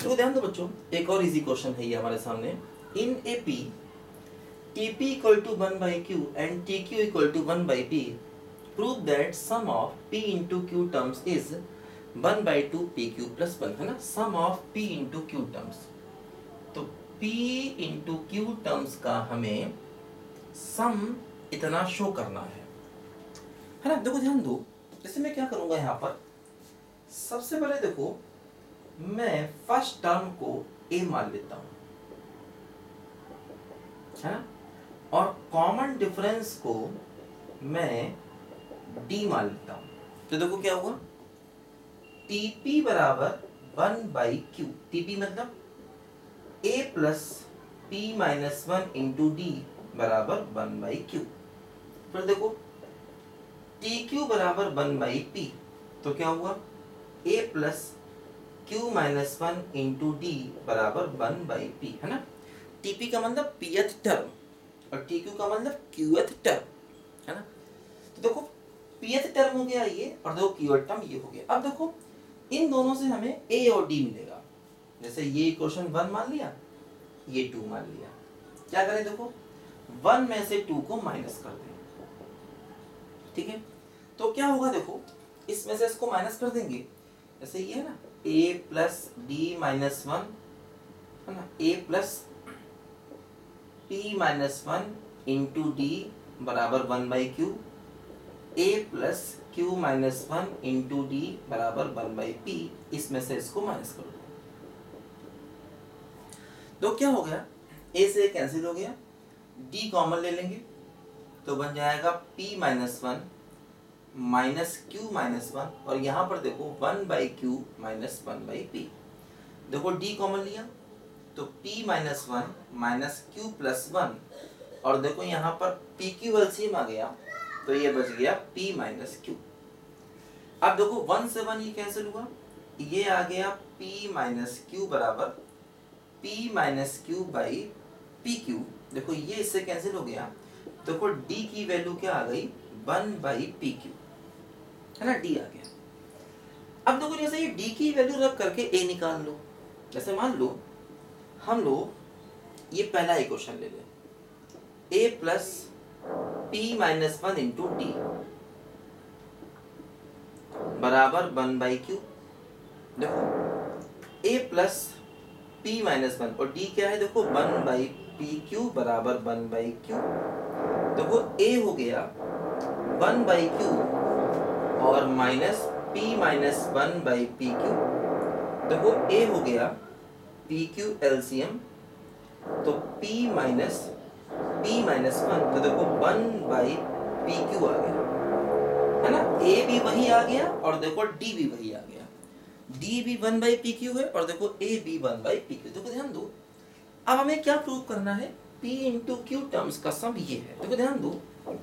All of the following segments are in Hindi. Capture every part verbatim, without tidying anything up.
तो ध्यान दो बच्चों, एक और इजी क्वेश्चन है ये हमारे सामने। In A P Tp equal to one by Q and Tq equal to one by P, prove that sum of P into Q terms is one by two P Q plus one, है ना। sum of P into Q terms, तो P into Q terms का हमें sum इतना शो करना है, है ना। देखो ध्यान दो, जैसे मैं क्या करूंगा यहाँ पर, सबसे पहले देखो मैं फर्स्ट टर्म को A मान लेता हूं, है ना, और कॉमन डिफरेंस को मैं D मान लेता हूं। तो देखो क्या हुआ, Tp बराबर वन बाई क्यू, Tp मतलब A plus P minus one into D बराबर वन बाई क्यू। फिर देखो Tq बराबर वन बाई पी, तो क्या हुआ A plus Q minus one into D बराबर वन बाई पी, है ना। Tp का मतलब pth टर्म और Tq का मतलब qth टर्म, है ना। तो देखो pth टर्म हो गया ये, और देखो qth टर्म ये हो गया। अब देखो इन दोनों से हमें a और d मिलेगा। जैसे ये इक्वेशन वन मान लिया, ये टू मान लिया, क्या करें देखो वन में से टू को माइनस कर दें, ठीक है। तो क्या होगा देखो, इसमें से इसको माइनस कर देंगे, जैसे ये है ना a plus D minus one, है ना, a plus P minus one into D बराबर one by Q, A plus Q minus one into D बराबर वन बाई पी, इसमें से इसको माइनस कर दो। तो क्या हो गया, ए से कैंसिल हो गया, डी कॉमन ले लेंगे तो बन जाएगा p minus one minus Q minus one, और यहाँ पर देखो one by Q minus one by P. देखो d कॉमन लिया तो p minus one minus Q plus one, और देखो यहाँ पर पी क्यू एलसीएम आ गया तो ये बच गया p माइनस क्यू। अब देखो वन से वन ये कैंसिल हुआ, ये आ गया p माइनस क्यू बराबर p minus Q by P Q. देखो ये इससे कैंसिल हो गया, देखो d की वैल्यू क्या आ गई, वन बाई पी क्यू, है ना, d आ गया। अब देखो जैसे ये d की वैल्यू रख करके a निकाल लो। जैसे मान लो हम लोग ये पहला इक्वेशन ले लें, a plus P minus one into D बराबर वन बाई क्यू। देखो a plus P minus one और d क्या है, देखो वन बाई पी क्यू बराबर वन बाई क्यू। देखो a हो गया वन बाई क्यू और minus p minus one by P Q. देखो a हो गया पी क्यू एलसीएम, तो p minus p minus one, तो देखो वन बाई पी क्यू आ गया, है ना। a भी वही आ गया और देखो d भी वही आ गया, d भी वन बाई पी क्यू है और देखो a भी वन बाई पी क्यू। देखो ध्यान दो, अब हमें क्या प्रूव करना है, p इंटू क्यू टर्म्स का सम ये है। देखो ध्यान दो,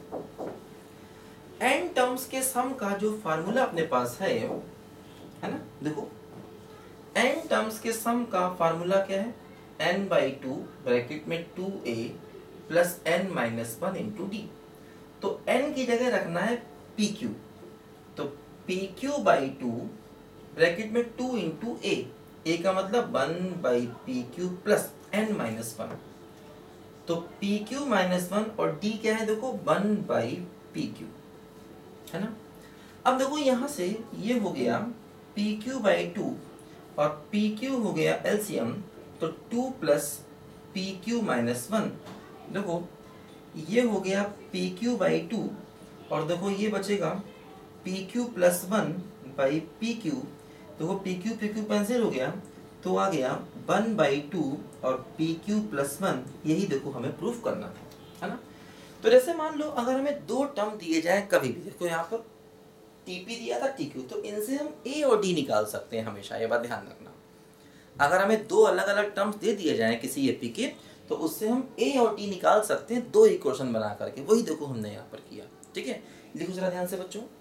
n टर्म्स के सम का जो फार्मूला अपने पास है, है ना, देखो n टर्म्स के सम का फार्मूला क्या है, n बाई टू ब्रैकेट में two A plus N minus one into D. तो n की जगह रखना है pq, तो pq बाई टू ब्रैकेट में टू इंटू ए, ए का मतलब one by P Q plus N minus one, तो pq माइनस वन और d क्या है, देखो वन बाई pq, है ना। अब देखो यहाँ से ये हो गया pq बाई टू और pq हो गया एलसीएम, तो two plus P Q minus one. देखो ये हो गया pq बाई टू और देखो ये बचेगा pq plus one by pq। देखो pq pq कैंसिल हो गया तो आ गया वन बाई टू और pq प्लस वन, यही देखो हमें प्रूफ करना था, है ना। तो जैसे मान लो अगर हमें दो टर्म दिए जाए कभी भी, देखो यहाँ पर Tp दिया था tq, तो इनसे हम a और d निकाल सकते हैं हमेशा, ये बात ध्यान रखना। अगर हमें दो अलग अलग टर्म्स दे दिए जाएं किसी एपी के, तो उससे हम a और d निकाल सकते हैं दो इक्वेशन बना करके, वही देखो हमने यहाँ पर किया, ठीक है। लिखो जरा ध्यान से बच्चों,